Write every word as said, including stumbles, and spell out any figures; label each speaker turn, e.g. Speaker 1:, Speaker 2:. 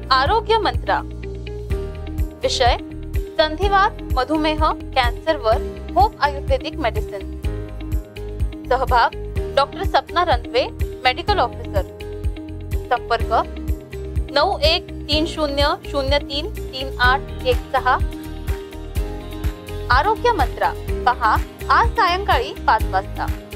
Speaker 1: आरोग्य मंत्रा। विषय संधिवात, मधुमेह, कॅन्सरवर होप आयुर्वेदिक मेडिसिन। सहभाग doctor Sapna Randhave, medical officer. संपर्क नऊ एक तीन शून्य शून्य तीन तीन आठ एक सहा। आरोग्य मंत्रा पहा आज सायंकाळी पाच वाजता।